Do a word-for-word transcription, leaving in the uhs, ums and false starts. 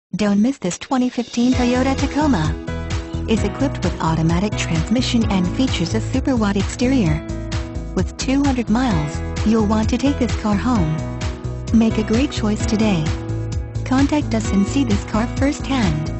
Don't miss this twenty fifteen Toyota Tacoma. Is equipped with automatic transmission and features a super wide exterior. With two hundred miles, you'll want to take this car home. Make a great choice today. Contact us and see this car firsthand.